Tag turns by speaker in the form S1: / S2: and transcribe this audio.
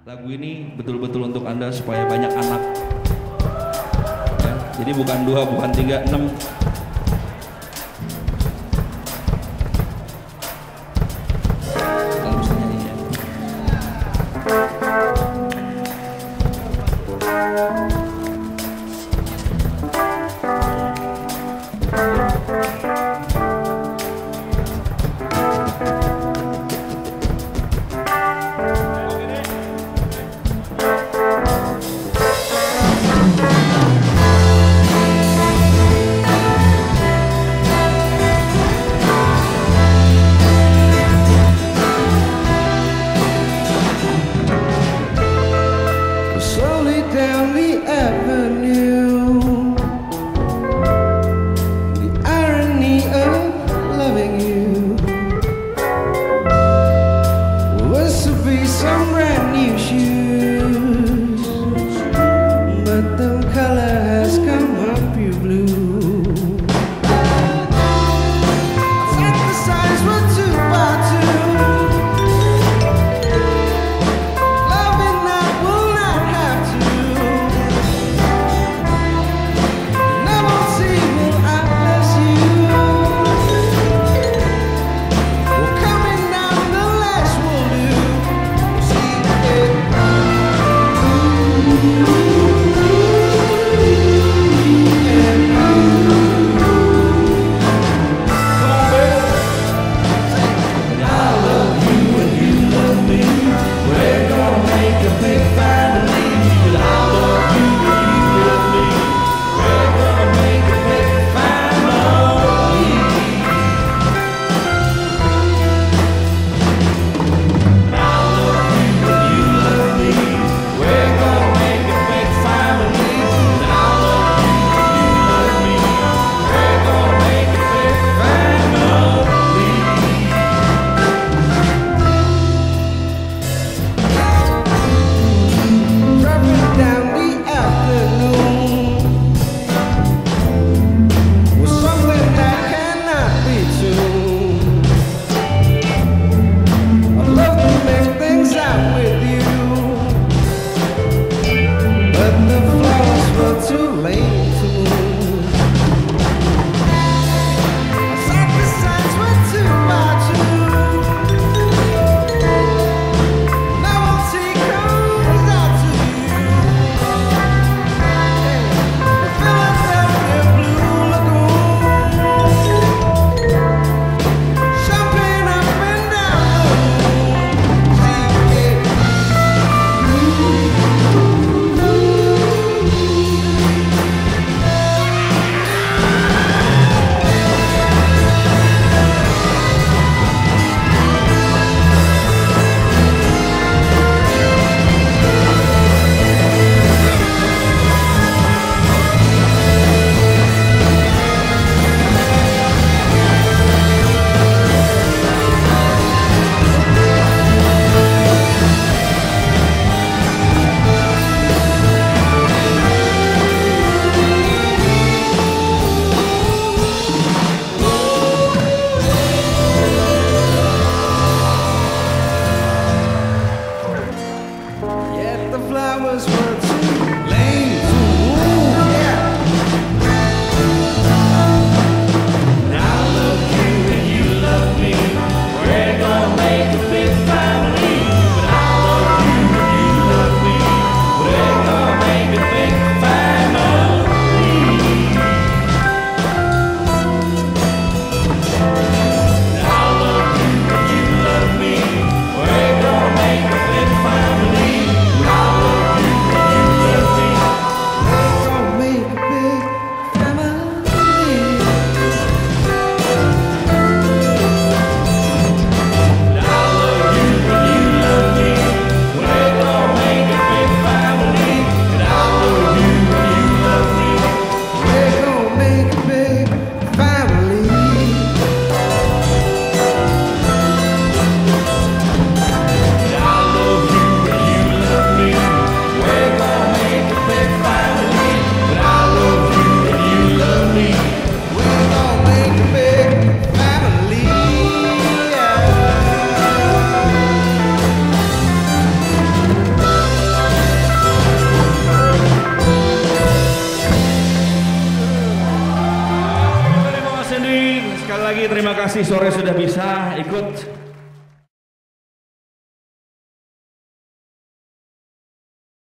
S1: Lagu ini betul-betul untuk Anda supaya banyak anak ya, jadi bukan 2, bukan 3, 6. Kalau bisa nyanyi ya.
S2: Slowly down the avenue, the irony of loving you was to be some brand new shoes, but the color has come up pure blue. I think the signs were 2 by 2.
S1: Sekali lagi terima kasih sore sudah bisa ikut